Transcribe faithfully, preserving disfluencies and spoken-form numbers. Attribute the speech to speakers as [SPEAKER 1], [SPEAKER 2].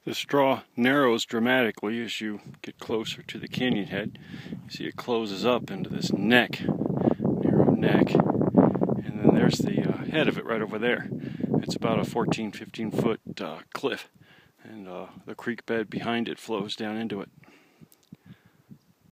[SPEAKER 1] This draw narrows dramatically as you get closer to the canyon head. You see it closes up into this neck, narrow neck, and then there's the uh, head of it right over there. It's about a fourteen, fifteen foot uh, cliff, and uh, the creek bed behind it flows down into it.